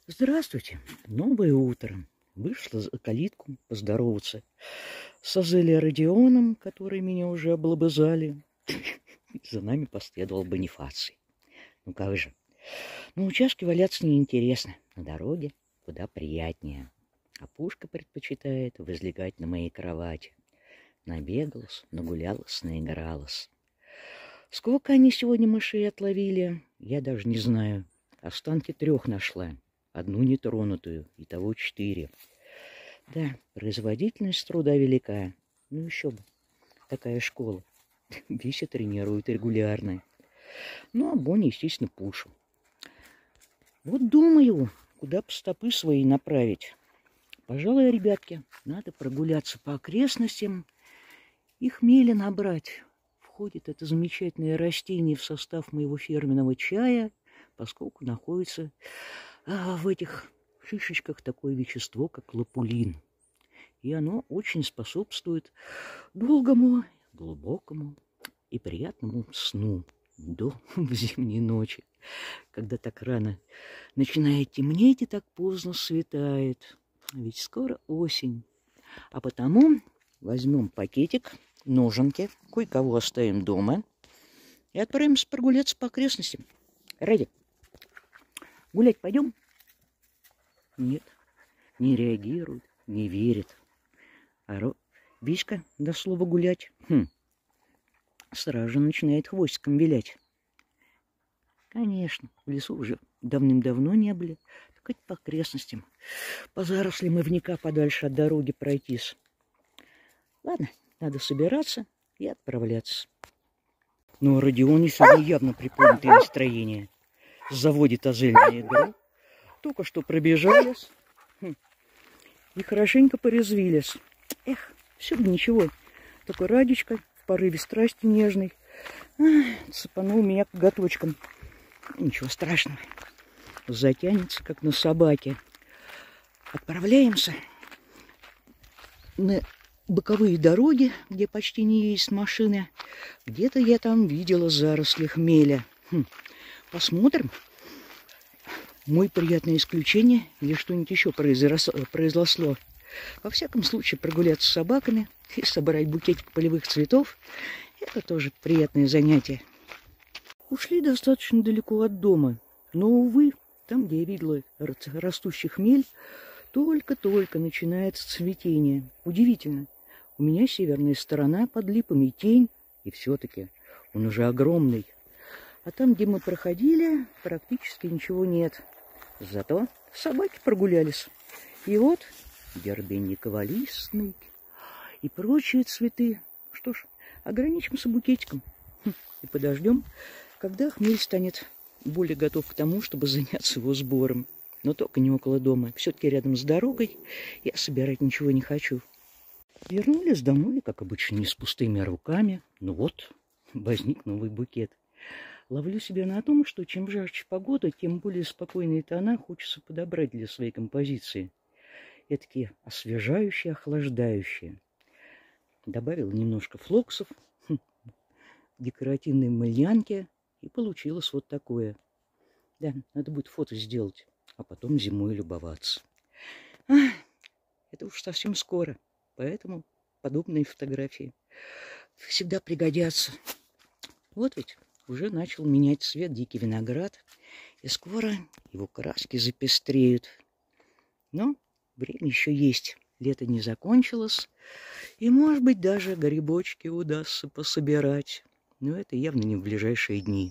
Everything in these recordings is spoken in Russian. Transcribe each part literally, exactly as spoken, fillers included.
Здравствуйте. Новое утро. Вышла за калитку поздороваться с Азелией Родионом, которые меня уже облобызали. За нами последовал Бонифаций. Ну как же. На участке валяться неинтересно. На дороге куда приятнее. А Пушка предпочитает возлегать на моей кровати. Набегалась, нагулялась, наигралась. Сколько они сегодня мышей отловили, я даже не знаю. Останки трех нашла. Одну нетронутую, итого четыре. Да, производительность труда велика. Ну еще бы, такая школа. Вися тренирует регулярно. Ну, а Бонни, естественно, Пушу. Вот думаю, куда бы стопы свои направить. Пожалуй, ребятки, надо прогуляться по окрестностям и хмеля набрать. Входит это замечательное растение в состав моего фирменного чая, поскольку находится а, в этих шишечках такое вещество, как лапулин. И оно очень способствует долгому, глубокому и приятному сну до зимней ночи, когда так рано начинает темнеть и так поздно светает. Ведь скоро осень. А потому возьмем пакетик, ноженки, кое-кого оставим дома и отправимся прогуляться по окрестностям. Ради, гулять пойдем? Нет, не реагирует, не верит. А Ро... Виська до слова гулять. Хм. Сразу же начинает хвостиком вилять. Конечно, в лесу уже давным-давно не были. Так хоть по окрестностям. По зарослям ивника подальше от дороги пройтись. Ладно, надо собираться и отправляться. Но Родионе сегодня явно приподнятое настроение. Заводит Азель на игру. Только что пробежались. Хм. И хорошенько порезвились. Эх, все бы ничего. Только Радечка в порыве страсти нежной ах, цепанул меня к готочкам. Ничего страшного. Затянется, как на собаке. Отправляемся на боковые дороги, где почти не есть машины. Где-то я там видела заросли хмеля. Хм. Посмотрим. Мой приятное исключение или что-нибудь еще произошло. Во всяком случае, прогуляться с собаками и собрать букетик полевых цветов – это тоже приятное занятие. Ушли достаточно далеко от дома, но, увы, там, где я видела растущий хмель, только-только начинается цветение. Удивительно. У меня северная сторона под липами тень, и все-таки он уже огромный. А там, где мы проходили, практически ничего нет. Зато собаки прогулялись. И вот гербенниково листный и прочие цветы. Что ж, ограничимся букетиком. Хм, и подождем, когда хмель станет более готов к тому, чтобы заняться его сбором. Но только не около дома. Все-таки рядом с дорогой я собирать ничего не хочу. Вернулись домой, как обычно, не с пустыми руками. Ну вот, возник новый букет. Ловлю себя на том, что чем жарче погода, тем более спокойные тона хочется подобрать для своей композиции. Эдакие освежающие, охлаждающие. Добавил немножко флоксов, хм, декоративной мыльянки, и получилось вот такое. Да, надо будет фото сделать, а потом зимой любоваться. Ах, это уж совсем скоро, поэтому подобные фотографии всегда пригодятся. Вот ведь уже начал менять цвет дикий виноград, и скоро его краски запестреют. Но время еще есть, лето не закончилось, и, может быть, даже грибочки удастся пособирать. Но это явно не в ближайшие дни.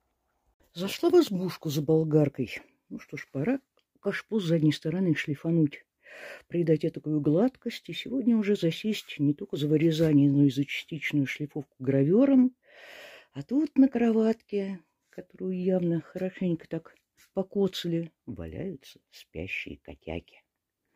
Зашла в избушку за болгаркой. Ну что ж, пора кашпо с задней стороны шлифануть, придать этакую гладкость, и сегодня уже засесть не только за вырезание, но и за частичную шлифовку гравером. А тут на кроватке, которую явно хорошенько так покоцали, валяются спящие котяки.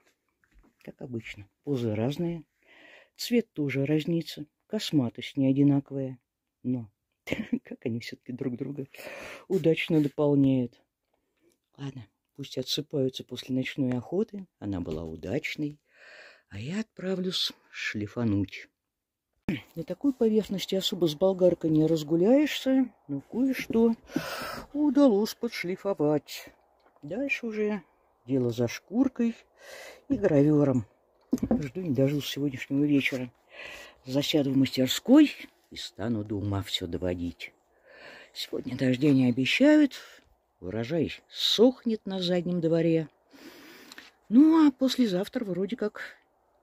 Как обычно, позы разные, цвет тоже разнится, косматость не одинаковая. Но как они все-таки друг друга удачно дополняют. Ладно, пусть отсыпаются после ночной охоты, она была удачной, а я отправлюсь шлифануть. На такой поверхности особо с болгаркой не разгуляешься, но кое-что удалось подшлифовать. Дальше уже Дело за шкуркой и гравером. Жду не дождусь сегодняшнего вечера. Засяду в мастерской и стану до ума все доводить. Сегодня дождя не обещают. Урожай сохнет на заднем дворе. Ну, а послезавтра вроде как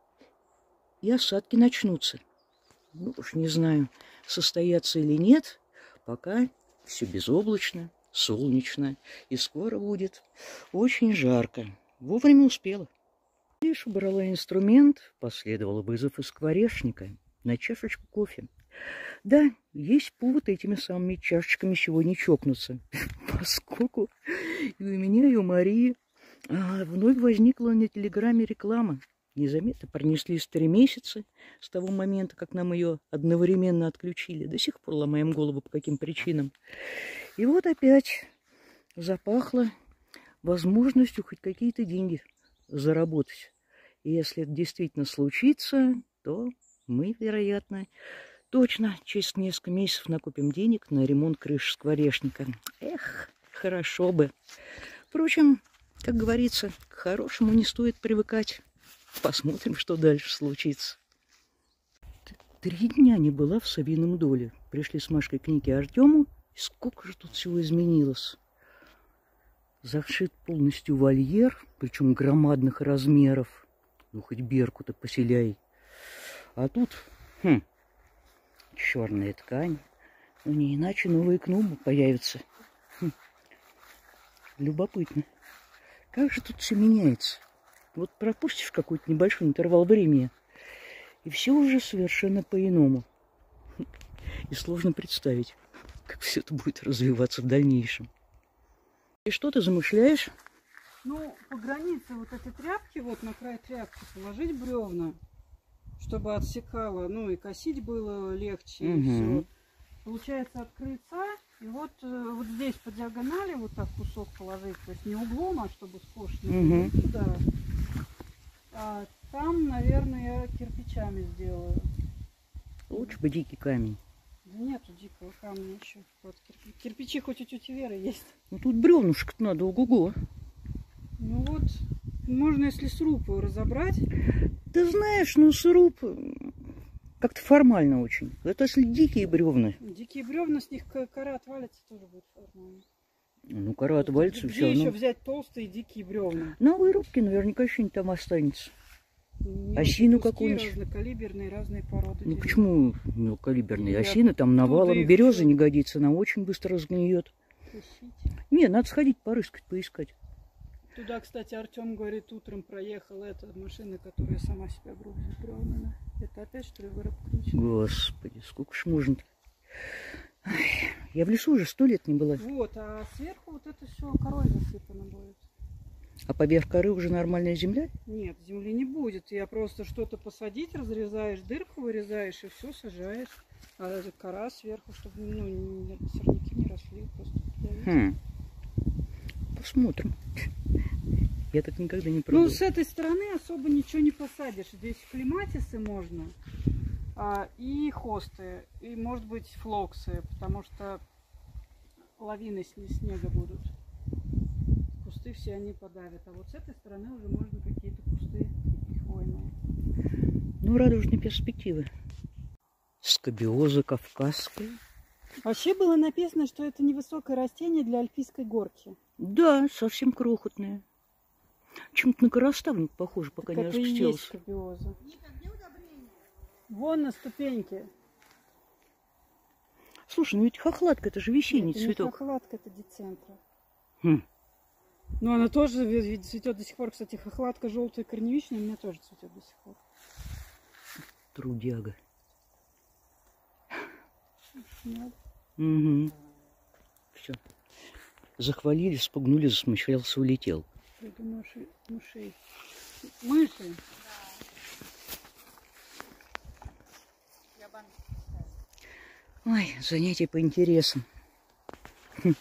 и осадки начнутся. Ну, уж не знаю, состоятся или нет. Пока все безоблачно, солнечно. И скоро будет очень жарко. Вовремя успела. Лишь убрала инструмент, последовал вызов из скворечника на чашечку кофе. Да, есть повод этими самыми чашечками сегодня чокнуться, поскольку и у меня, и у Марии а, вновь возникла на телеграмме реклама. Незаметно пронеслись три месяца с того момента, как нам ее одновременно отключили. До сих пор ломаем голову, по каким причинам. И вот опять запахло возможностью хоть какие-то деньги заработать. И если это действительно случится, то мы, вероятно, точно через несколько месяцев накопим денег на ремонт крыши скворечника. Эх, хорошо бы. Впрочем, как говорится, к хорошему не стоит привыкать. Посмотрим, что дальше случится. Три дня не была в Савином доле. Пришли с Машкой к Нике Артему. И сколько же тут всего изменилось. Зашит полностью вольер, причем громадных размеров. Ну, хоть берку-то поселяй. А тут, хм, черная ткань. Ну, не иначе новые кнопки появятся. Хм. Любопытно. Как же тут все меняется? Вот пропустишь какой-то небольшой интервал времени, и все уже совершенно по-иному. И сложно представить, как все это будет развиваться в дальнейшем. И что ты замышляешь? Ну, по границе вот этой тряпки, вот на край тряпки положить бревна, чтобы отсекало, ну и косить было легче, угу. И все. Получается открыться, и вот, вот здесь по диагонали вот так кусок положить, то есть не углом, а чтобы скошено, угу. Туда. А там, наверное, я кирпичами сделаю. Лучше бы дикий камень. Да нету дикого камня еще. Вот кирпичи, кирпичи хоть у тети Веры есть. Ну тут бревнушек надо, ого-го. Ну вот, можно если сруб разобрать. Ты знаешь, ну сруб как-то формально очень. Это если дикие бревна. Дикие бревна, с них кора отвалится, тоже будет формально. Ну, кора отвалится, где все. Где еще ну... взять толстые дикие бревна? На вырубке наверняка что-нибудь там останется. Нет, осину какую-нибудь. Разнокалиберные, разные породы. Ну, почему мелкокалиберные? Осины там навалом. Береза не годится, она очень быстро разгниет. Не, надо сходить порыскать, поискать. Туда, кстати, Артем говорит, утром проехала эта машина, которая сама себя грузит бревнами. Это опять, что ли, вырубка началась? Господи, сколько ж можно-то? Я в лесу уже сто лет не была. Вот, а сверху вот это все корой засыпано будет. А поверх коры уже нормальная земля? Нет, земли не будет. Я просто что-то посадить, разрезаешь, дырку вырезаешь и все сажаешь. А кора сверху, чтобы ну, сорняки не росли. Просто хм. Посмотрим. Я так никогда не пробовала. Ну, с этой стороны особо ничего не посадишь. Здесь клематисы можно. А, и хосты. И, может быть, флоксы. Потому что лавины снега будут. Кусты все они подавят. А вот с этой стороны уже можно какие-то кусты хвойные. Ну, радужные перспективы. Скабиоза кавказская. Вообще было написано, что это невысокое растение для альпийской горки. Да, совсем крохотное. Чем-то на короставник похоже, пока так не это распустилось. И есть скабиоза. Вон на ступеньке. Слушай, ну ведь хохлатка, это же весенний это цветок. Не хохлатка, это дицентра. Хм. Ну, она тоже ведь цветет до сих пор. Кстати, хохлатка желтая корневичная у меня тоже цветет до сих пор. Трудяга. Нет. Угу. Все. Захвалили, спугнули, засмущался, улетел. Это мыши. Мыши. Мыши. Ой, занятие по интересам. Хм.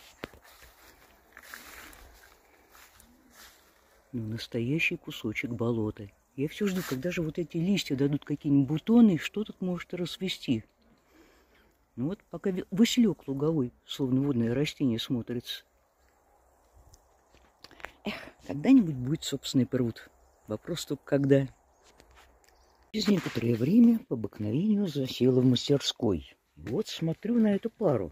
Ну, настоящий кусочек болота. Я все жду, когда же вот эти листья дадут какие-нибудь бутоны, и что тут может расцвести. Ну вот пока василек луговой, словно водное растение, смотрится. Эх, Когда-нибудь будет собственный пруд. Вопрос только когда. Через некоторое время по обыкновению засела в мастерской. Вот смотрю на эту пару.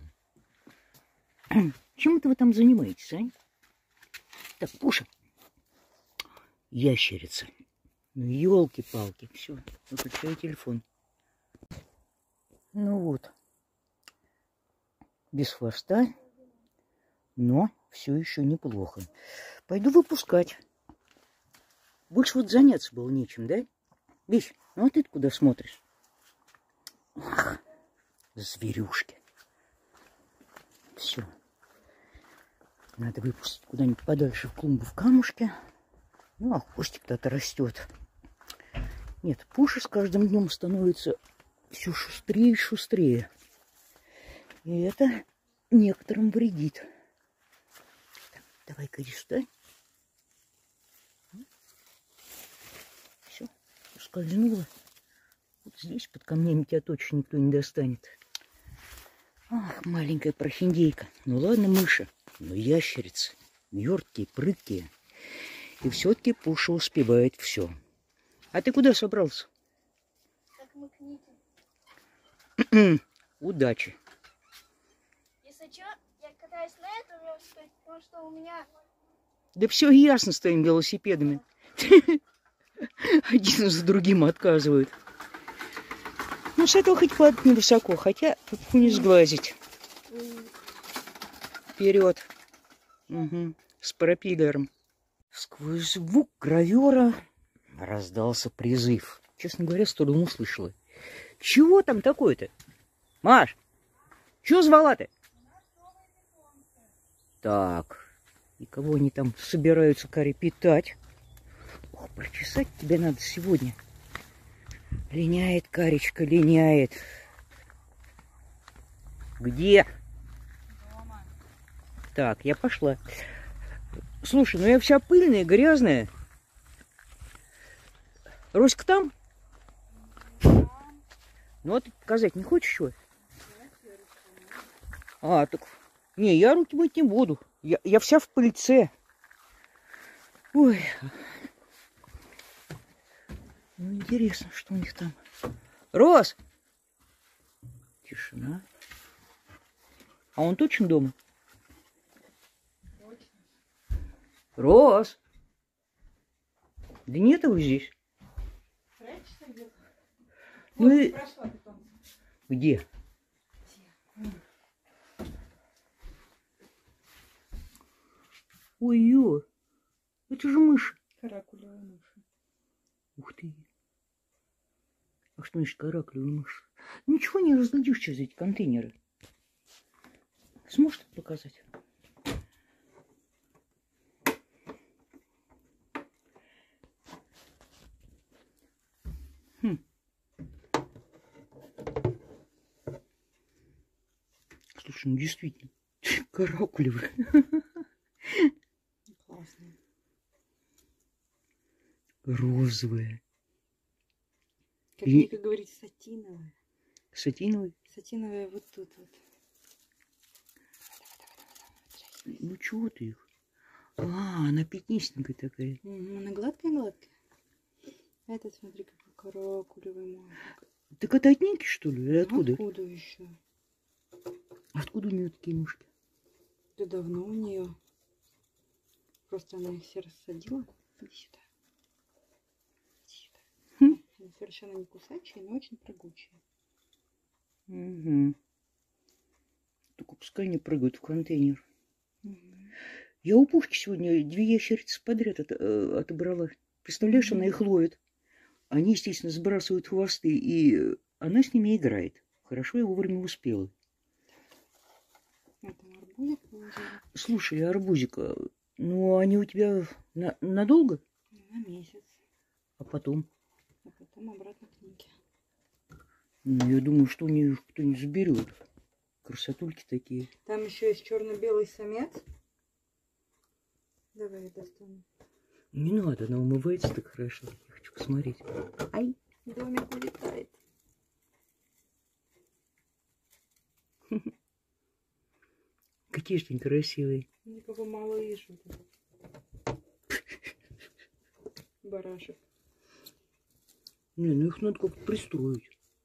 Чем это вы там занимаетесь, а? Так, Пуша. Ящерица. Ну, елки-палки. Все, выключаю телефон. Ну вот. Без хвоста, но все еще неплохо. Пойду выпускать. Больше вот заняться было нечем, да? Вещь, ну а ты куда смотришь? Ах, зверюшки. Все. Надо выпустить куда-нибудь подальше в клумбу в камушке. Ну, а хвостик-то растет. Нет, Пуша с каждым днем становится все шустрее и шустрее. И это некоторым вредит. Так, давай-ка иди сюда. Все, скользнула. Вот здесь под камнями тебя точно никто не достанет. Ах, маленькая прохиндейка. Ну ладно, мыша, но ящерицы. Верткие, прыткие. И все-таки Пуша успевает все. А ты куда собрался? Как мы к Нике. Удачи. Если что, я катаюсь на этом велосипеде, потому что у меня... Да все ясно с твоими велосипедами. Один за другим отказывают. Ну, с этого хоть падать невысоко, хотя попу не сглазить. Вперед. Угу. С пропеллером. Сквозь звук гравера раздался призыв. Честно говоря, с трудом услышала. Чего там такое-то? Маш, чего звала-то? Так, и кого они там собираются, Кари, питать? Ох, прочесать тебе надо сегодня. Линяет, Каречка, линяет. Где? Дома. Так, я пошла. Слушай, ну я вся пыльная, грязная. Роська там? Ну, а ты показать не хочешь чего? А, так... Не, я руки мыть не буду. Я, я вся в пыльце. Ой. Ну, интересно, что у них там. Рос! Тишина. А он точно дома? Точно. Рос! Да нет его здесь. Прячешься где-то? Ну Вот, и... прошла потом. Где? Ой-ё, это же мышь. Каракулевая мышь. Ух ты. А что значит каракулевая мышь? Ничего не разглядишь через эти контейнеры. Сможешь показать? Хм. Слушай, ну действительно, каракулевая. Классно. Розовая. Как И... Ника говорит, сатиновая. Сатиновая? Сатиновая вот тут вот. Ну чего ты их? А, она пятнистенькая такая. Угу, она гладкая-гладкая. Этот, смотри, какой каракулевый маленький. Так это от Ники, что ли? Или откуда? Откуда еще? Откуда у нее такие мушки? Да давно у нее. Просто она их все рассадила. Иди сюда. Иди сюда. Хм. Они совершенно не кусачие, но очень прыгучие. Угу. Только пускай не прыгают в контейнер. Угу. Я у Пушки сегодня две ящерицы подряд от, э, отобрала. Представляешь, она их ловит. Они, естественно, сбрасывают хвосты, и она с ними играет. Хорошо, я вовремя успела. Это арбузик положила. Слушай, арбузика, ну они у тебя на надолго? На месяц. А потом? А потом обратно к Нике. Ну, я думаю, что у нее кто-нибудь заберет. Красотульки такие. Там еще есть черно-белый самец. Давай я достану. Не надо, она умывается так хорошо. Я хочу посмотреть. Ай! Домик улетает. Какие же они красивые. Никого малыш. барашек. Не, ну их надо как-то пристроить.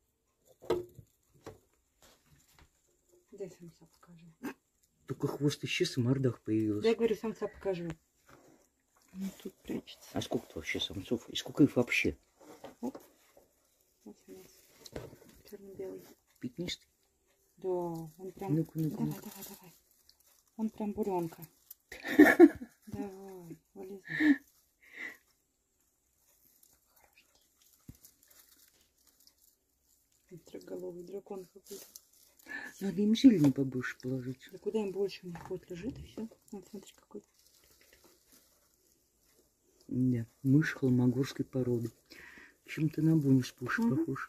Дай самца покажи. Только хвост исчез и мордах появился. Дай, говорю, самца покажи. Он тут прячется. А сколько вообще самцов? И сколько их вообще? Оп. Вот у нас черно-белый. Пятнистый? Да, он прям... Ну-ка, ну-ка, давай, ну-ка. давай, давай. Он прям буренка. Давай, вылезай. Трехголовый дракон какой-то. Надо им зелени побольше положить. Да куда им больше? У них вот лежит и все. Вот смотри, какой. Да, мышь холмогорской породы. Чем-то на Боню с Пушей Угу. похож.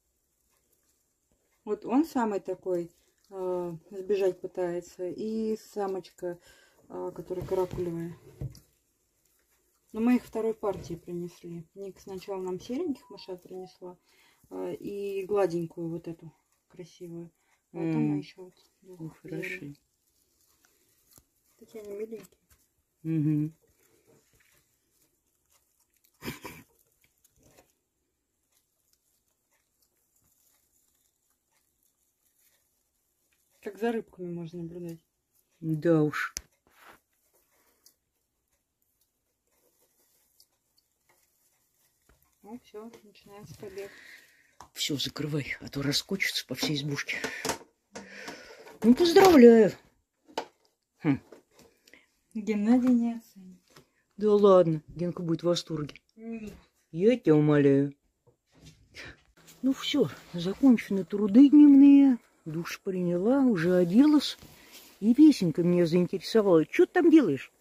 Вот он самый такой, э, сбежать пытается. И самочка, э, которая каракулевая. Но мы их второй партии принесли. Ник сначала нам сереньких мышат принесла. Э, и гладенькую вот эту красивую. А вот она еще вот. Ну, хороши. Такие они миленькие. Угу. Как за рыбками можно наблюдать. Да уж. Ну все, начинается побег. Все, закрывай, а то раскочится по всей избушке. Ну, поздравляю. Хм. Геннадий не оценит. Да ладно, Генка будет в восторге. Нет. Я тебя умоляю. Ну все, закончены труды дневные. Душ приняла, уже оделась. И песенка меня заинтересовала. Что ты там делаешь?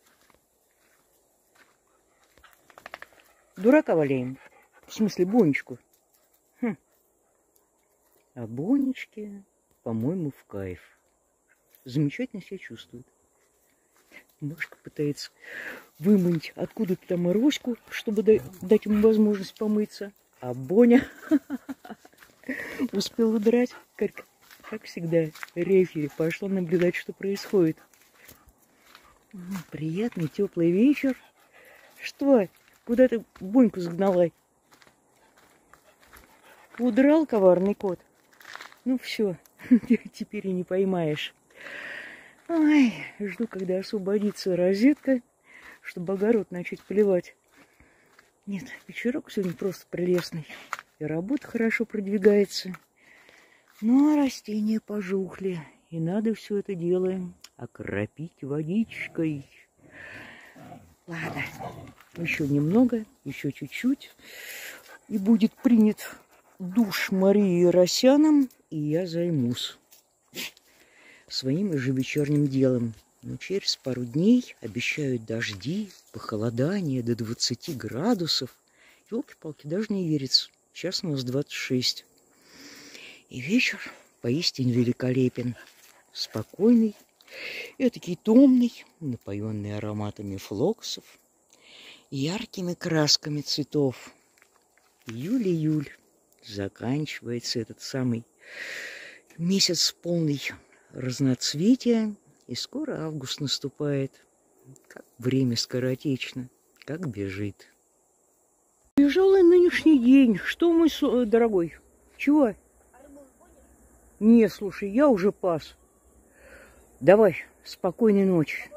Дурака валяем. В смысле, Бонечку. Хм. А Бонечке, по-моему, в кайф. Замечательно себя чувствует. Машка пытается выманить откуда-то там Роську, чтобы дать ему возможность помыться. А Боня успел удрать, как, как всегда, рефери. Пошла наблюдать, что происходит. Приятный теплый вечер. Что? Куда ты Боньку загнала? Удрал коварный кот. Ну все, теперь и не поймаешь. Ой, жду, когда освободится розетка, чтобы огород начать поливать. Нет, вечерок сегодня просто прелестный. И работа хорошо продвигается. Ну, а растения пожухли. И надо все это дело окропить водичкой. Ладно, еще немного, еще чуть-чуть. И будет принят душ Марии Росяном, и я займусь своим ежевечерним делом. Но через пару дней обещают дожди, похолодание до двадцати градусов. Ёлки-палки, даже не верится. Сейчас у нас двадцать шесть. И вечер поистине великолепен. Спокойный, этакий томный, напоенный ароматами флоксов, яркими красками цветов. Июль-июль. Заканчивается этот самый месяц полный разноцветия, и скоро август наступает. Как время скоротечно, как бежит. Бежал и нынешний день. Что, мой со... дорогой? Чего? Не, слушай, я уже пас. Давай, спокойной ночи.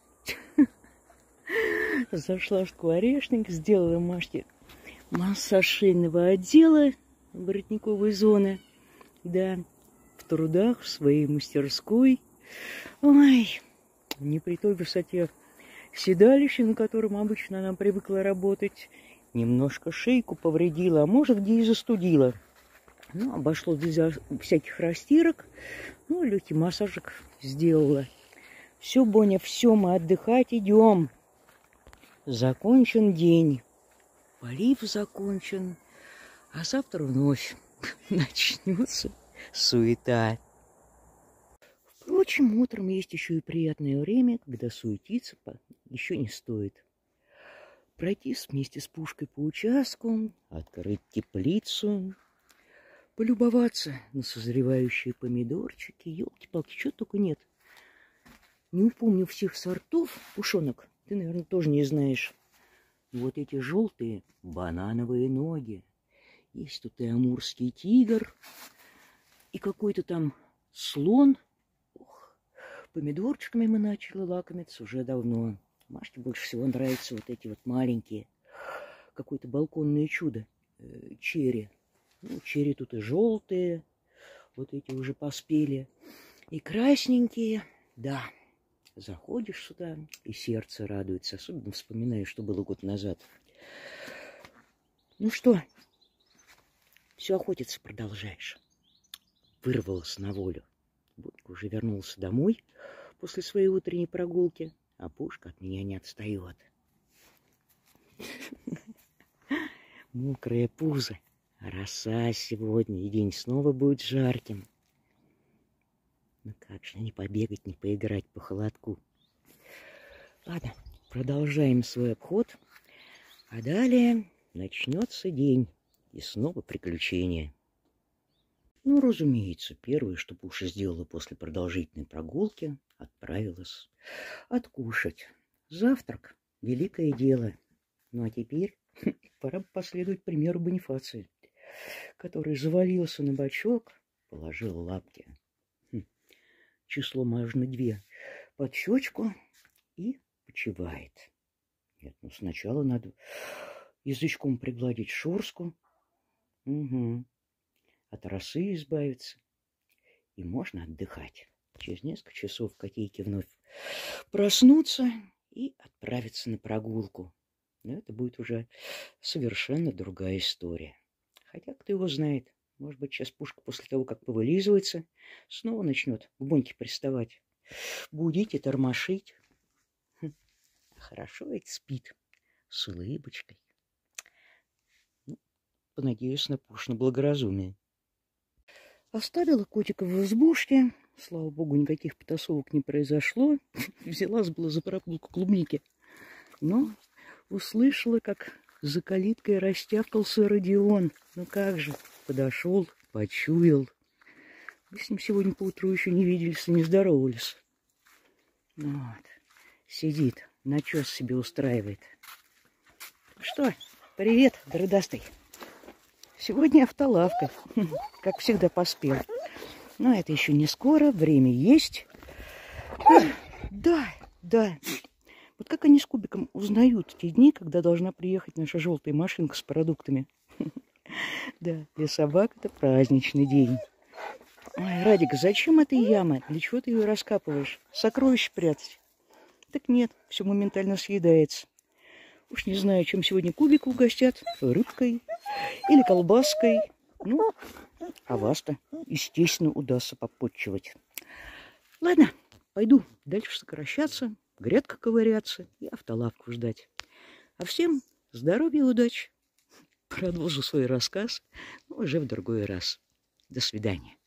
Зашла в скворечник, сделала Машке массаж шейного отдела, воротниковой зоны. Да, в трудах, в своей мастерской. Ой, не при той высоте седалища, на котором обычно она привыкла работать. Немножко шейку повредила, а может, где и застудила. Ну, обошлось без всяких растирок. Ну, легкий массажик сделала. Все, Боня, все, мы отдыхать идем. Закончен день. Полив закончен. А завтра вновь начнется суета. Впрочем, утром есть еще и приятное время, когда суетиться еще не стоит. Пройтись вместе с Пушкой по участку, открыть теплицу, полюбоваться на созревающие помидорчики. Ёлки-палки, чего только нет. Не упомню всех сортов. Пушонок, ты, наверное, тоже не знаешь. Вот эти желтые банановые ноги. Есть тут и амурский тигр, и какой-то там слон. Ох, помидорчиками мы начали лакомиться уже давно. Машке больше всего нравятся вот эти вот маленькие. Какое-то балконное чудо. Э, черри. Ну, черри тут и желтые. Вот эти уже поспели. И красненькие. Да. Заходишь сюда, и сердце радуется. Особенно вспоминаешь, что было год назад. Ну что, все охотиться продолжаешь. Вырвалась на волю. Бодька уже вернулся домой после своей утренней прогулки, а Пушка от меня не отстает. Мокрая пузо, роса сегодня, и день снова будет жарким. Ну как же не побегать, не поиграть по холодку. Ладно, продолжаем свой обход, а далее начнется день. И снова приключения. Ну, разумеется, первое, что Пуша сделала после продолжительной прогулки, отправилась откушать. Завтрак — великое дело. Ну, а теперь пора последовать примеру Бонифация, который завалился на бочок, положил лапки. Хм. Число можно две под щечку и почивает. Нет, ну сначала надо язычком пригладить шорстку. Угу. От росы избавиться. И можно отдыхать. Через несколько часов котейки вновь проснутся и отправиться на прогулку. Но это будет уже совершенно другая история. Хотя, кто его знает, может быть, сейчас Пушка после того, как повылизывается, снова начнет к Боньке приставать. Будить и тормошить. Хм. Хорошо ведь спит с улыбочкой. Понадеюсь на Пушкино благоразумие. Оставила котика в избушке. Слава богу, никаких потасовок не произошло. Взялась была за прогулку клубники. Но услышала, как за калиткой растявкался Родион. Ну как же, подошел, почуял. Мы с ним сегодня поутру еще не виделись и не здоровались. Вот. Сидит, начес себе устраивает. Что, привет, дрыдастый. Сегодня автолавка, как всегда, поспел. Но это еще не скоро, время есть. Да, да. Вот как они с Кубиком узнают те дни, когда должна приехать наша желтая машинка с продуктами. Да, для собак это праздничный день. Ой, Радик, зачем эта яма? Для чего ты ее раскапываешь? Сокровища прятать? Так нет, все моментально съедается. Уж не знаю, чем сегодня Кубика угостят. Рыбкой или колбаской. Ну, а вас-то, естественно, удастся попотчевать. Ладно, пойду дальше сокращаться, грядка ковыряться и автолавку ждать. А всем здоровья и удачи. Продолжу свой рассказ, но уже в другой раз. До свидания.